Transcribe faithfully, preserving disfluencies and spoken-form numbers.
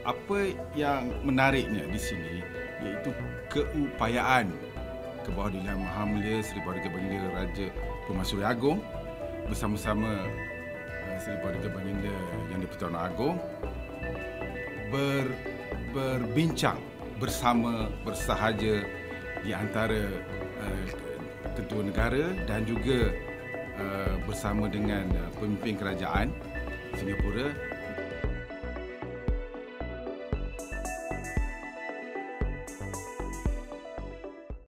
apa yang menariknya di sini iaitu keupayaan ke bawah Yang Maha Mulia Seri Baginda Baginda Raja Permaisuri Agong bersama-sama uh, Seri Baginda Baginda Yang di-Pertuan Agong ber, berbincang bersama bersahaja di antara uh, ketua negara dan juga uh, bersama dengan uh, pemimpin kerajaan Singapura